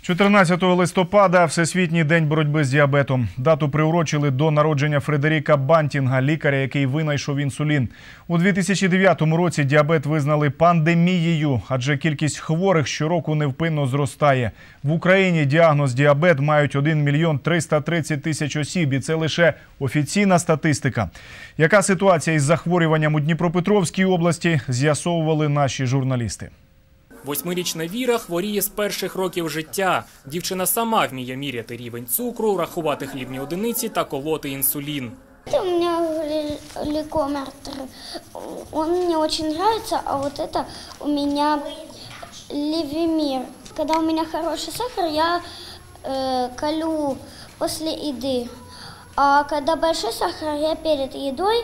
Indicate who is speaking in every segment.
Speaker 1: 14 листопада – Всесвітній день боротьби з діабетом. Дату приурочили до народження Фредеріка Бантінга, лікаря, який винайшов інсулін. У 2009 році діабет визнали пандемією, адже кількість хворих щороку невпинно зростає. В Україні діагноз діабет мають 1 мільйон 330 тисяч осіб, і це лише офіційна статистика. Яка ситуація із захворюванням у Дніпропетровській області, з'ясовували наші журналісти.
Speaker 2: 8-річна Віра хворіє з перших років життя. Дівчина сама вміє міряти рівень цукру, рахувати хлібні одиниці та колоти інсулін.
Speaker 3: Это у меня гликометр, он мне очень нравится, а вот это у меня левимир. Когда у меня хороший сахар, я колю после еды, а когда большой сахар, я перед едой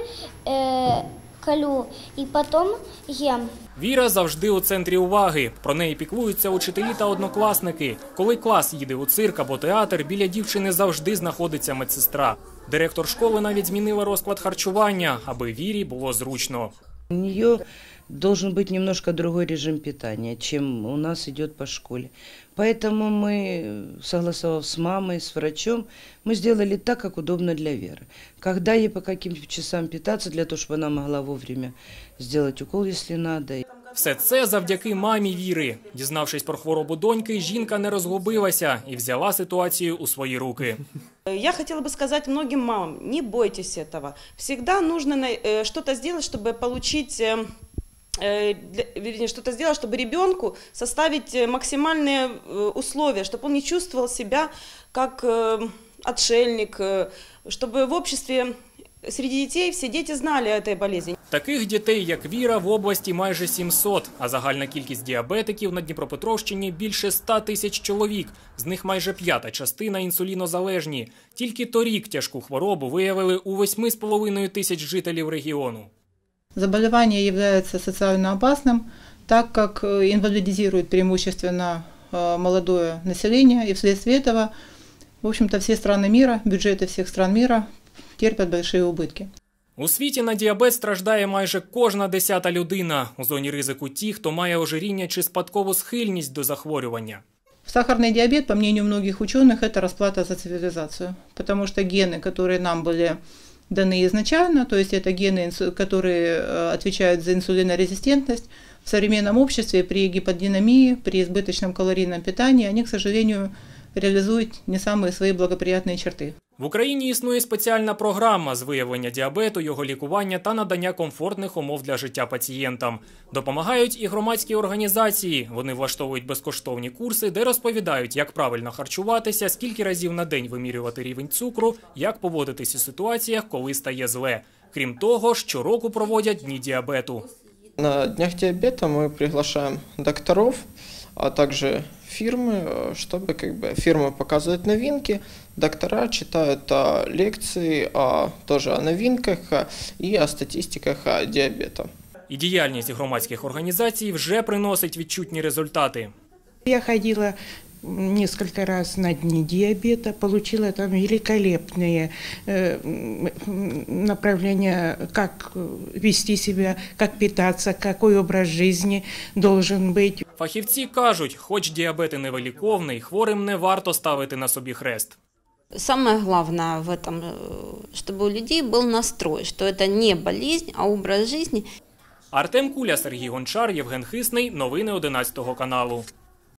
Speaker 3: колю и потом ем.
Speaker 2: Віра завжди у центрі уваги. Про неї піклуються учителі та однокласники. Коли клас їде у цирк або театр, біля дівчини завжди знаходиться медсестра. Директор школи навіть змінила розклад харчування, аби Вірі було зручно.
Speaker 4: У нее должен быть немножко другой режим питания, чем у нас идет по школе. Поэтому мы, согласовав с мамой, с врачом, мы сделали так, как удобно для Веры. Когда ей по каким часам питаться, для того, чтобы она могла вовремя сделать укол, если надо.
Speaker 2: Все це завдяки мамі Віри. Дізнавшись про хворобу доньки, жінка не розгубилася і взяла ситуацію у свої руки.
Speaker 5: Я хотела бы сказать многим мамам, не бойтесь этого. Всегда нужно что-то сделать, чтобы получить, вернее, что-то сделать, чтобы ребенку составить максимальные условия, чтобы он не чувствовал себя как отшельник, чтобы в обществе среди детей всі діти знали о цій болезні.
Speaker 2: Таких дітей, як Віра, в області майже 700, а загальна кількість діабетиків на Дніпропетровщині – більше 100 тисяч чоловік. З них майже п'ята частина інсулінозалежні. Тільки торік тяжку хворобу виявили у 8,5 тисяч жителів регіону.
Speaker 6: Заболевание является социально опасным, так как инвалидизирует преимущественно молодое население, и вследствие этого, в общем-то, все страны мира, бюджеты всех стран мира терпят большие убытки.
Speaker 2: У світі на діабет страждає майже кожна 10-та людина. У зоні ризику ті, хто має ожиріння чи спадкову схильність до захворювання.
Speaker 6: Сахарный диабет, по мнению многих ученых, это расплата за цивилизацию, потому что гены, которые нам были даны изначально, то есть это гены, которые отвечают за инсулинорезистентность, в современном обществе при гиподинамии, при избыточном калорийном питании, они, к сожалению, реализують не самі свої благоприятні черти.
Speaker 2: В Україні існує спеціальна програма з виявлення діабету, його лікування та надання комфортних умов для життя пацієнтам. Допомагають і громадські організації. Вони влаштовують безкоштовні курси, де розповідають, як правильно харчуватися, скільки разів на день вимірювати рівень цукру, як поводитись у ситуаціях, коли стає зле. Крім того, щороку проводять дні діабету.
Speaker 7: На днях диабета мы приглашаем докторов, а также фирмы, чтобы фирмы показывают новинки, доктора читают лекции тоже о новинках и о статистиках диабета.
Speaker 2: І діяльність громадських організацій вже приносить відчутні результати.
Speaker 8: Я ходила несколько раз на дни диабета, получила там великолепные направления, как вести себя, как питаться, какой образ жизни должен быть.
Speaker 2: Фахівці кажуть, хоч діабет і невиліковний, хворим не варто ставити на собі хрест.
Speaker 9: Самое главное в этом, чтобы у людей был настрой, что это не болезнь, а образ жизни.
Speaker 2: Артем Куля, Сергій Гончар, Євген Хисний. Новини 11 каналу.